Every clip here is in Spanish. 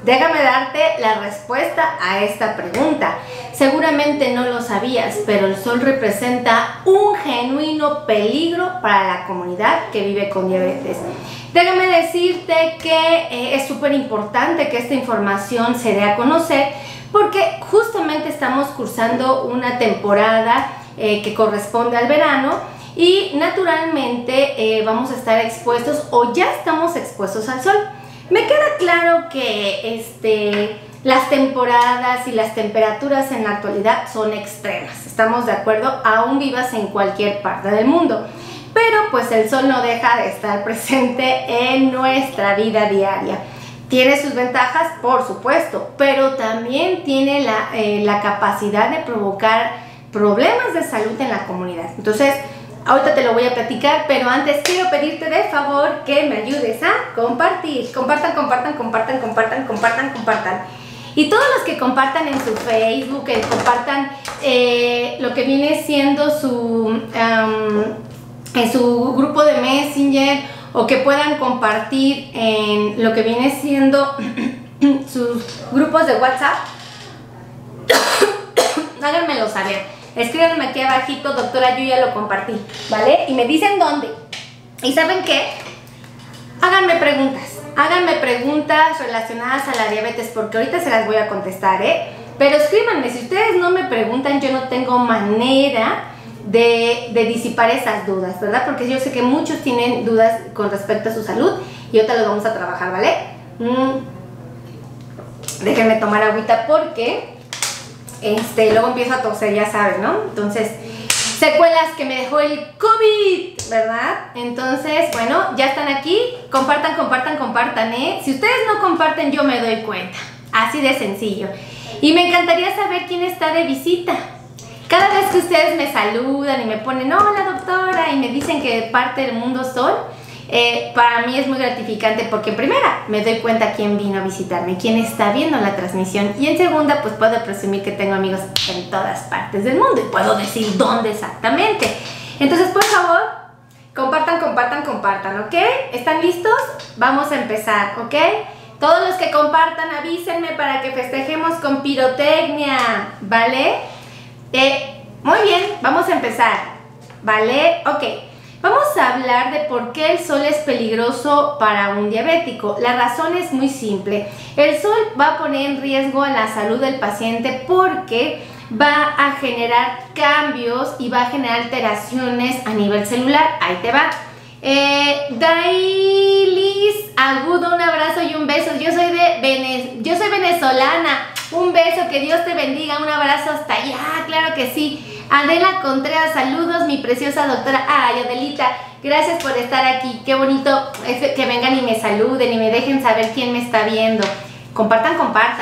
Déjame darte la respuesta a esta pregunta. Seguramente no lo sabías, pero el sol representa un genuino peligro para la comunidad que vive con diabetes. Déjame decirte que es súper importante que esta información se dé a conocer porque justamente estamos cursando una temporada que corresponde al verano y naturalmente vamos a estar expuestos o ya estamos expuestos al sol. Me queda claro que las temporadas y las temperaturas en la actualidad son extremas, estamos de acuerdo, aún vivas en cualquier parte del mundo. Pero pues el sol no deja de estar presente en nuestra vida diaria. Tiene sus ventajas, por supuesto, pero también tiene la capacidad de provocar problemas de salud en la comunidad. Entonces, ahorita te lo voy a platicar, pero antes quiero pedirte de favor que me ayudes a compartir. Compartan. Y todos los que compartan en su Facebook, que compartan lo que viene siendo en su grupo de Messenger o que puedan compartir en lo que viene siendo sus grupos de WhatsApp, háganmelo saber. Escríbanme aquí abajito, doctora, yo ya lo compartí, ¿vale? Y me dicen dónde. ¿Y saben qué? Háganme preguntas relacionadas a la diabetes, porque ahorita se las voy a contestar, Pero escríbanme, si ustedes no me preguntan, yo no tengo manera de disipar esas dudas, ¿verdad? Porque yo sé que muchos tienen dudas con respecto a su salud y ahorita lo vamos a trabajar, ¿vale? Déjenme tomar agüita porque luego empiezo a toser, ya sabes, ¿no? Entonces, secuelas que me dejó el COVID, ¿verdad? Entonces, bueno, ya están aquí. Compartan, Si ustedes no comparten, yo me doy cuenta. Así de sencillo. Y me encantaría saber quién está de visita. Cada vez que ustedes me saludan y me ponen, hola doctora, y me dicen que parte del mundo soy, para mí es muy gratificante porque en primera me doy cuenta quién vino a visitarme, quién está viendo la transmisión, y en segunda pues puedo presumir que tengo amigos en todas partes del mundo y puedo decir dónde exactamente. Entonces, por favor, compartan, ¿ok? ¿Están listos? Vamos a empezar, ¿ok? Todos los que compartan avísenme para que festejemos con pirotecnia, ¿vale? Muy bien, vamos a empezar, ¿vale? Ok, vamos a hablar de por qué el sol es peligroso para un diabético. La razón es muy simple. El sol va a poner en riesgo a la salud del paciente porque va a generar cambios y va a generar alteraciones a nivel celular. Ahí te va. Dailis Agudo, un abrazo y un beso. Yo soy venezolana. Un beso, que Dios te bendiga, un abrazo hasta allá, claro que sí. Adela Contreras, saludos, mi preciosa doctora. Ay, Adelita, gracias por estar aquí. Qué bonito es que vengan y me saluden y me dejen saber quién me está viendo. Compartan,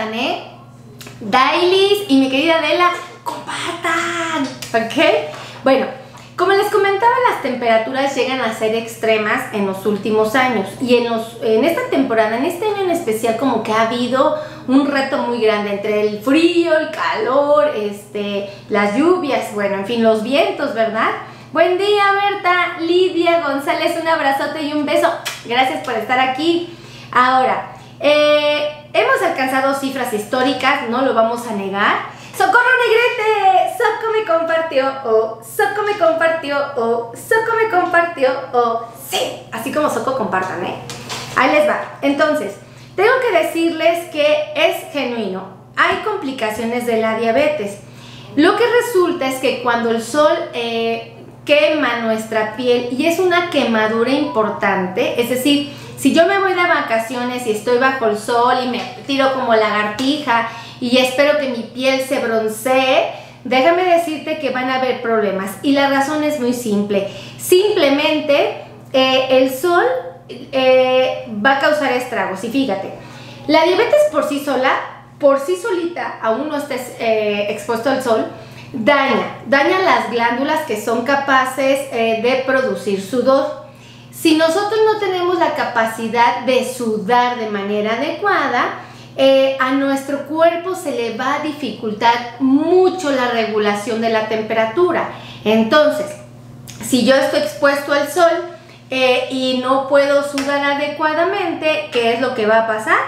Dailis y mi querida Adela, compartan, ¿ok? Bueno, como les comentaba, las temperaturas llegan a ser extremas en los últimos años y en esta temporada, en este año en especial, como que ha habido un reto muy grande entre el frío, el calor, las lluvias, bueno, en fin, los vientos, ¿verdad? Buen día, Berta, Lidia González, un abrazote y un beso. Gracias por estar aquí. Ahora, hemos alcanzado cifras históricas, no lo vamos a negar. ¡Socorro, Negrete! Soco me compartió, Soco me compartió, Soco me compartió, sí, así como Soco compartan, Ahí les va. Entonces, tengo que decirles que es genuino. Hay complicaciones de la diabetes. Lo que resulta es que cuando el sol quema nuestra piel y es una quemadura importante, es decir, si yo me voy de vacaciones y estoy bajo el sol y me tiro como lagartija y espero que mi piel se broncee, déjame decirte que van a haber problemas. Y la razón es muy simple. Simplemente el sol va a causar estragos. Y fíjate, la diabetes por sí solita, aún no estés expuesto al sol, daña las glándulas que son capaces de producir sudor. Si nosotros no tenemos la capacidad de sudar de manera adecuada, a nuestro cuerpo se le va a dificultar mucho la regulación de la temperatura. Entonces, si yo estoy expuesto al sol y no puedo sudar adecuadamente, ¿qué es lo que va a pasar?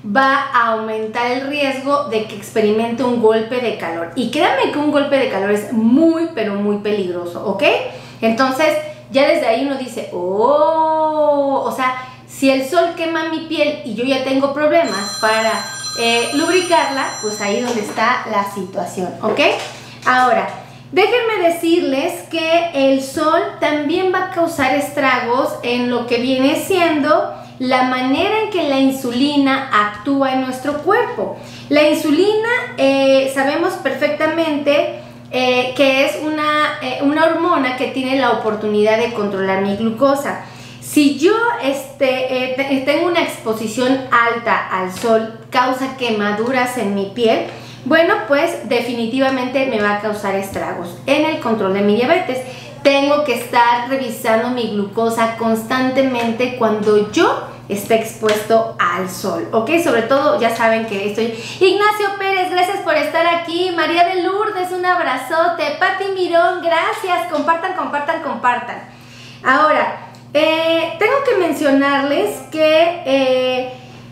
va a aumentar el riesgo de que experimente un golpe de calor. Y créanme que un golpe de calor es muy, pero muy peligroso, ¿ok? Entonces, ya desde ahí uno dice, oh, o sea, si el sol quema mi piel y yo ya tengo problemas para lubricarla, pues ahí donde está la situación, ¿ok? Ahora, déjenme decirles que el sol también va a causar estragos en lo que viene siendo la manera en que la insulina actúa en nuestro cuerpo. La insulina sabemos perfectamente que es una hormona que tiene la oportunidad de controlar mi glucosa. Si yo tengo una exposición alta al sol, causa quemaduras en mi piel, bueno, pues definitivamente me va a causar estragos en el control de mi diabetes. Tengo que estar revisando mi glucosa constantemente cuando yo esté expuesto al sol, ¿ok? Sobre todo, ya saben que estoy... Ignacio Pérez, gracias por estar aquí. María de Lourdes, un abrazote. Pati Mirón, gracias. Compartan, compartan, compartan. Ahora, tengo que mencionarles que...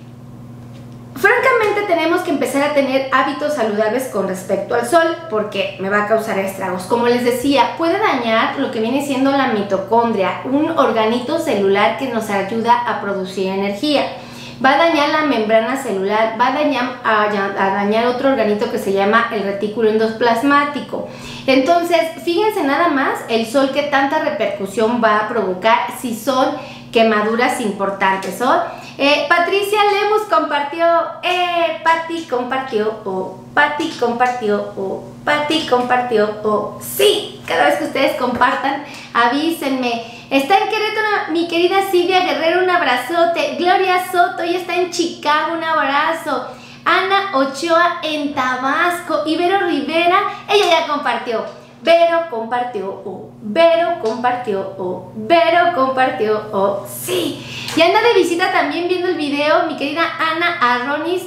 francamente tenemos que empezar a tener hábitos saludables con respecto al sol porque me va a causar estragos. Como les decía, puede dañar lo que viene siendo la mitocondria, un organito celular que nos ayuda a producir energía. Va a dañar la membrana celular, va a dañar otro organito que se llama el retículo endoplasmático. Entonces, fíjense nada más el sol que tanta repercusión va a provocar si son quemaduras importantes. Patricia Lemus compartió, Pati compartió, Pati compartió, Pati compartió, sí, cada vez que ustedes compartan, avísenme. Está en Querétaro mi querida Silvia Guerrero, un abrazote. Gloria Soto, ella está en Chicago, un abrazo. Ana Ochoa en Tabasco. Ibero Rivera, ella ya compartió. Vero compartió, Vero compartió, Vero compartió, sí. Y anda de visita también viendo el video mi querida Ana Arronis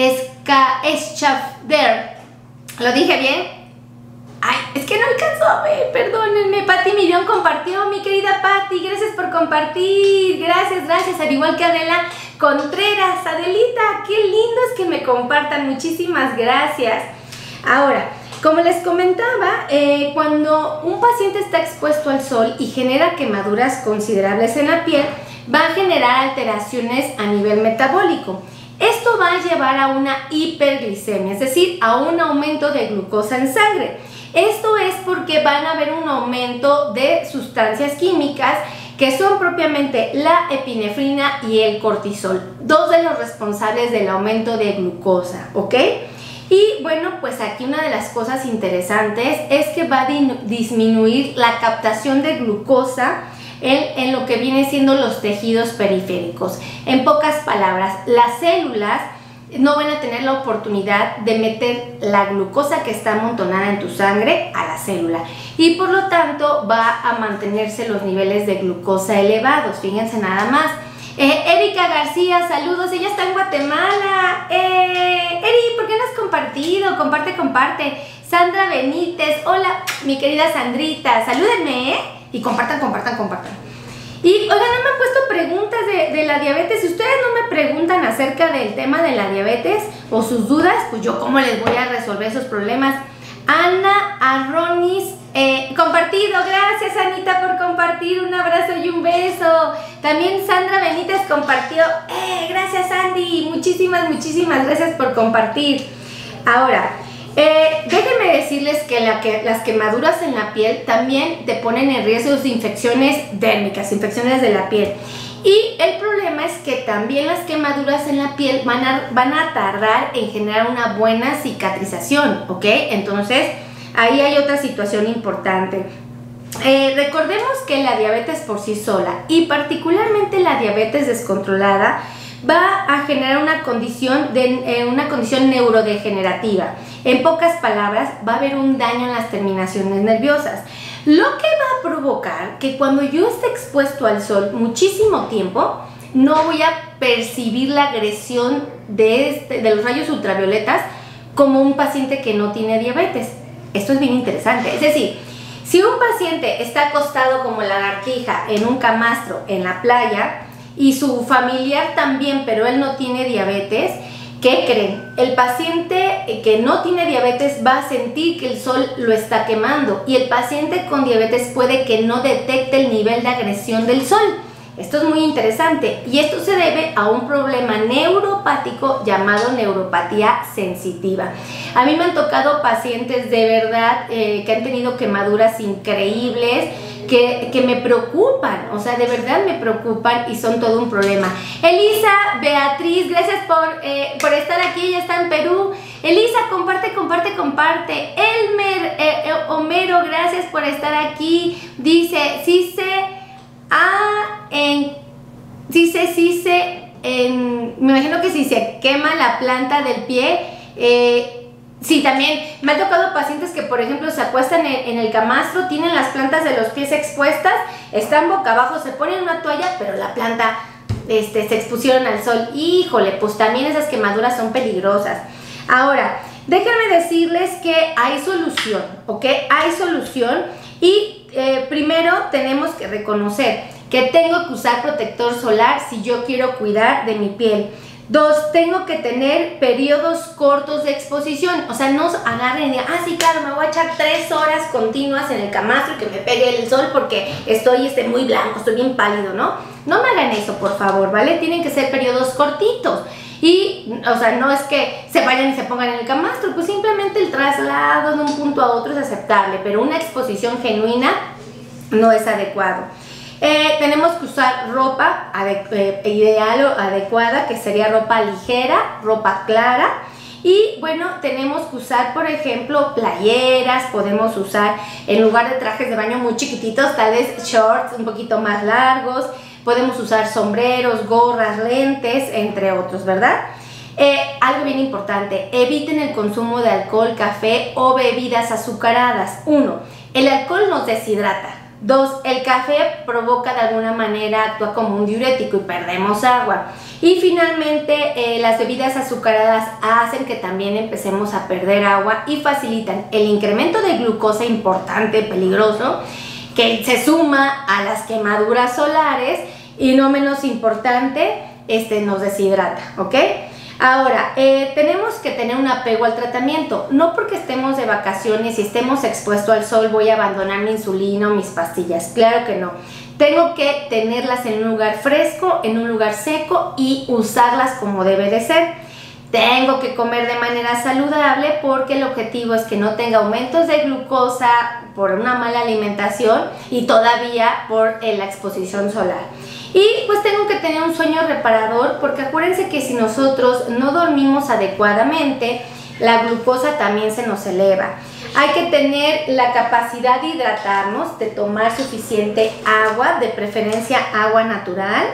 Eschafder. ¿Lo dije bien? Ay, es que no alcanzó a ver, perdónenme. Pati Millón compartió, mi querida Pati, gracias por compartir. Gracias, gracias, al igual que Adela Contreras. Adelita, qué lindo es que me compartan, muchísimas gracias. Ahora, como les comentaba, cuando un paciente está expuesto al sol y genera quemaduras considerables en la piel, va a generar alteraciones a nivel metabólico. Esto va a llevar a una hiperglicemia, es decir, a un aumento de glucosa en sangre. Esto es porque van a haber un aumento de sustancias químicas que son propiamente la epinefrina y el cortisol, dos de los responsables del aumento de glucosa, ¿ok? Y bueno, pues aquí una de las cosas interesantes es que va a disminuir la captación de glucosa en lo que viene siendo los tejidos periféricos. En pocas palabras, las células no van a tener la oportunidad de meter la glucosa que está amontonada en tu sangre a la célula y por lo tanto va a mantenerse los niveles de glucosa elevados. Fíjense nada más. Erika García, saludos, ella está en Guatemala. Eri, ¿por qué no has compartido? Comparte, comparte. Sandra Benítez, hola, mi querida Sandrita, salúdenme, y compartan, compartan, compartan. Y oigan, no me han puesto preguntas de la diabetes. Si ustedes no me preguntan acerca del tema de la diabetes o sus dudas, pues yo cómo les voy a resolver esos problemas. Ana Arronis, compartido, gracias Anita por compartir, un abrazo y un beso. También Sandra Benítez compartió, gracias Andy, muchísimas, muchísimas gracias por compartir. Ahora, déjenme decirles que las quemaduras en la piel también te ponen en riesgo de infecciones dérmicas, infecciones de la piel. Y el problema es que también las quemaduras en la piel van a tardar en generar una buena cicatrización, ¿ok? Entonces, ahí hay otra situación importante. Recordemos que la diabetes por sí sola y particularmente la diabetes descontrolada va a generar una condición neurodegenerativa. En pocas palabras, va a haber un daño en las terminaciones nerviosas, lo que va a provocar que cuando yo esté expuesto al sol muchísimo tiempo, no voy a percibir la agresión de los rayos ultravioletas como un paciente que no tiene diabetes. Esto es bien interesante. Es decir, si un paciente está acostado como lagartija en un camastro en la playa y su familiar también, pero él no tiene diabetes, ¿Qué creen? El paciente que no tiene diabetes va a sentir que el sol lo está quemando y el paciente con diabetes puede que no detecte el nivel de agresión del sol. Esto es muy interesante y esto se debe a un problema neuropático llamado neuropatía sensitiva. A mí me han tocado pacientes de verdad que han tenido quemaduras increíbles, que me preocupan, o sea, de verdad me preocupan y son todo un problema. Elisa, Beatriz, gracias por estar aquí, ella está en Perú. Elisa, comparte. Elmer, Homero, gracias por estar aquí. Dice, me imagino que si se quema la planta del pie, sí, también me ha tocado pacientes que, por ejemplo, se acuestan en el camastro, tienen las plantas de los pies expuestas, están boca abajo, se ponen una toalla, pero la planta se expusieron al sol. Híjole, pues también esas quemaduras son peligrosas. Ahora, déjenme decirles que hay solución, ¿ok? Hay solución y primero tenemos que reconocer que tengo que usar protector solar si yo quiero cuidar de mi piel. 2, tengo que tener periodos cortos de exposición, o sea, no agarren y digan, sí, claro, me voy a echar 3 horas continuas en el camastro y que me pegue el sol porque estoy muy blanco, estoy bien pálido, ¿no? No me hagan eso, por favor, ¿vale? Tienen que ser periodos cortitos y, o sea, no es que se vayan y se pongan en el camastro, pues simplemente el traslado de un punto a otro es aceptable, pero una exposición genuina no es adecuado. Tenemos que usar ropa ideal o adecuada, que sería ropa ligera, ropa clara. Y bueno, tenemos que usar, por ejemplo, playeras, podemos usar en lugar de trajes de baño muy chiquititos, tal vez shorts un poquito más largos, podemos usar sombreros, gorras, lentes, entre otros, ¿verdad? Algo bien importante, eviten el consumo de alcohol, café o bebidas azucaradas. 1, el alcohol nos deshidrata. 2, el café provoca de alguna manera, actúa como un diurético y perdemos agua. Y finalmente las bebidas azucaradas hacen que también empecemos a perder agua y facilitan el incremento de glucosa importante, peligroso, que se suma a las quemaduras solares y no menos importante, nos deshidrata, ¿ok? Ahora, tenemos que tener un apego al tratamiento. No porque estemos de vacaciones y estemos expuestos al sol voy a abandonar mi insulina o mis pastillas. Claro que no. Tengo que tenerlas en un lugar fresco, en un lugar seco y usarlas como debe de ser. Tengo que comer de manera saludable porque el objetivo es que no tenga aumentos de glucosa por una mala alimentación y todavía por la exposición solar. Y pues tengo que tener un sueño reparador porque acuérdense que si nosotros no dormimos adecuadamente, la glucosa también se nos eleva. Hay que tener la capacidad de hidratarnos, de tomar suficiente agua, de preferencia agua natural,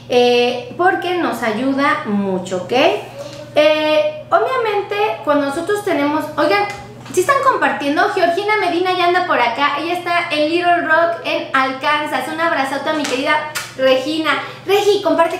porque nos ayuda mucho, ¿ok? Obviamente cuando nosotros tenemos, oigan, si están compartiendo, Georgina Medina ya anda por acá, ella está en Little Rock en Arkansas. Un abrazote a mi querida Regina. Regi, comparte.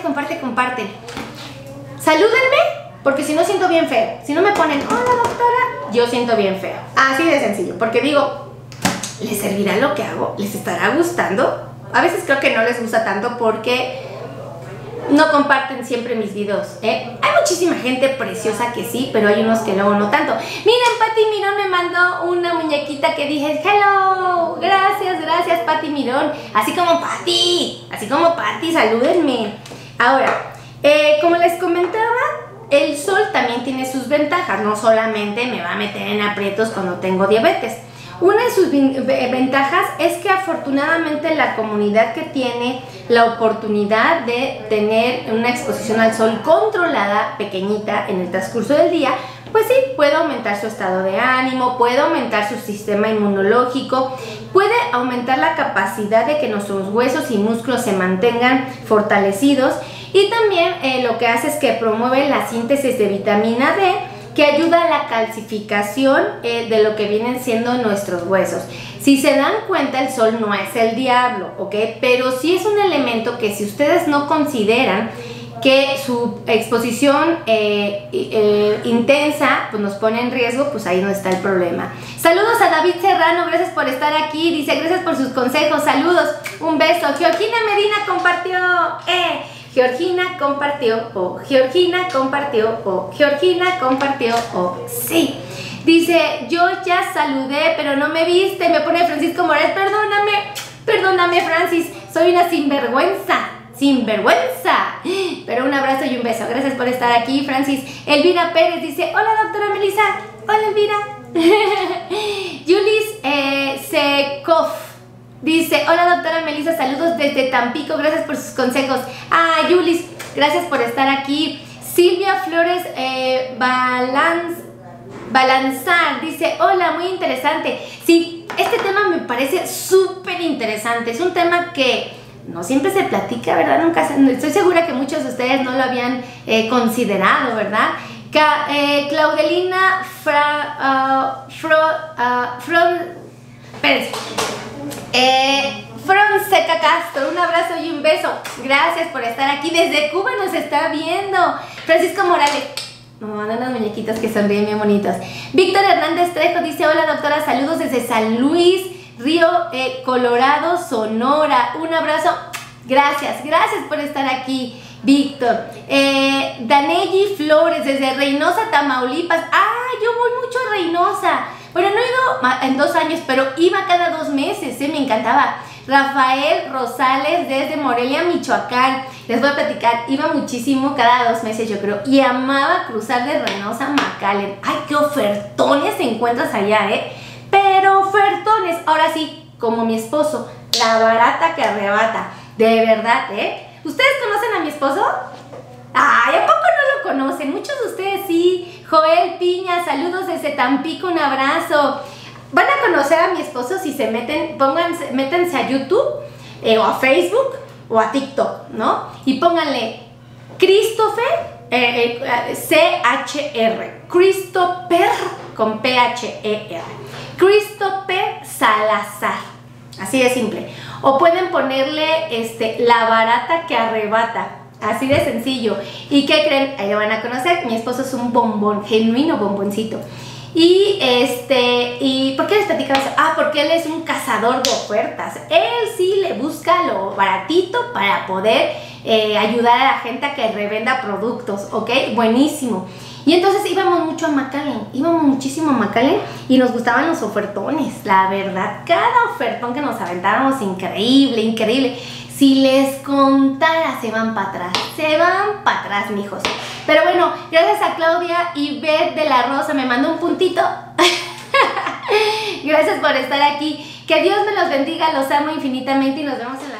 Salúdenme, porque si no siento bien feo. Si no me ponen, hola doctora, yo siento bien feo. Así de sencillo, porque digo, ¿les servirá lo que hago? ¿Les estará gustando? A veces creo que no les gusta tanto porque no comparten siempre mis videos, Hay muchísima gente preciosa que sí, pero hay unos que luego no tanto. Miren, Pati Mirón me mandó una muñequita que dije, hello, gracias Pati Mirón. Así como Pati, salúdenme. Ahora, como les comentaba, el sol también tiene sus ventajas. No solamente me va a meter en aprietos cuando tengo diabetes. Una de sus ventajas es que afortunadamente la comunidad que tiene la oportunidad de tener una exposición al sol controlada, pequeñita, en el transcurso del día, pues sí, puede aumentar su estado de ánimo, puede aumentar su sistema inmunológico, puede aumentar la capacidad de que nuestros huesos y músculos se mantengan fortalecidos y también lo que hace es que promueve la síntesis de vitamina D, que ayuda a la calcificación de lo que vienen siendo nuestros huesos. Si se dan cuenta, el sol no es el diablo, ¿ok? Pero sí es un elemento que si ustedes no consideran que su exposición intensa pues nos pone en riesgo, pues ahí no está el problema. Saludos a David Serrano, gracias por estar aquí, dice gracias por sus consejos, saludos, un beso. Georgina Medina compartió, Georgina compartió, o Georgina compartió, o Georgina compartió, o sí. Dice, yo ya saludé, pero no me viste. Me pone Francisco Morales, perdóname Francis, soy una sinvergüenza. Pero un abrazo y un beso. Gracias por estar aquí, Francis. Elvira Pérez dice, hola doctora Melissa. Hola Elvira. Yulis Sekov dice, hola doctora Melissa, saludos desde Tampico, gracias por sus consejos. Yulis, gracias por estar aquí. Silvia Flores Balanzar dice, hola, muy interesante. Sí, este tema me parece súper interesante. Es un tema que no siempre se platica, ¿verdad? Estoy segura que muchos de ustedes no lo habían considerado, ¿verdad? Claudelina Fonseca Castro, un abrazo y un beso. Gracias por estar aquí. Desde Cuba nos está viendo. Francisco Morales, nos mandan unos muñequitos que sonríen bien bonitos. Víctor Hernández Trejo dice, hola doctora, saludos desde San Luis Río Colorado, Sonora. Un abrazo. Gracias por estar aquí, Víctor. Danelli Flores desde Reynosa, Tamaulipas. Yo voy mucho a Reynosa. Bueno, no he ido en 2 años, pero iba cada 2 meses, me encantaba. Rafael Rosales desde Morelia, Michoacán. Les voy a platicar, iba muchísimo cada 2 meses, yo creo, y amaba cruzar de Reynosa a McAllen. Ay, qué ofertones encuentras allá, pero ofertones. Ahora sí, como mi esposo, la barata que arrebata. De verdad, ¿Ustedes conocen a mi esposo? Ay, ¿a poco no lo conocen? Muchos de ustedes sí. Joel Piña, saludos desde Tampico, un abrazo. Van a conocer a mi esposo si se métanse a YouTube o a Facebook o a TikTok, ¿no? Y pónganle Christopher, C-H-R, Christopher con P-H-E-R, Christopher Salazar, así de simple. O pueden ponerle la barata que arrebata. Así de sencillo. ¿Y qué creen? Ahí lo van a conocer. Mi esposo es un bombón, genuino bomboncito. ¿Y por qué les platicaba eso? Porque él es un cazador de ofertas. Él sí le busca lo baratito para poder ayudar a la gente a que revenda productos, ¿ok? Buenísimo. Y entonces íbamos mucho a McAllen, íbamos muchísimo a McAllen y nos gustaban los ofertones, la verdad. Cada ofertón que nos aventábamos, increíble. Si les contara, se van para atrás, mijos. Pero bueno, gracias a Claudia Ivette de la Rosa, me mandó un puntito. Gracias por estar aquí. Que Dios me los bendiga, los amo infinitamente y nos vemos en la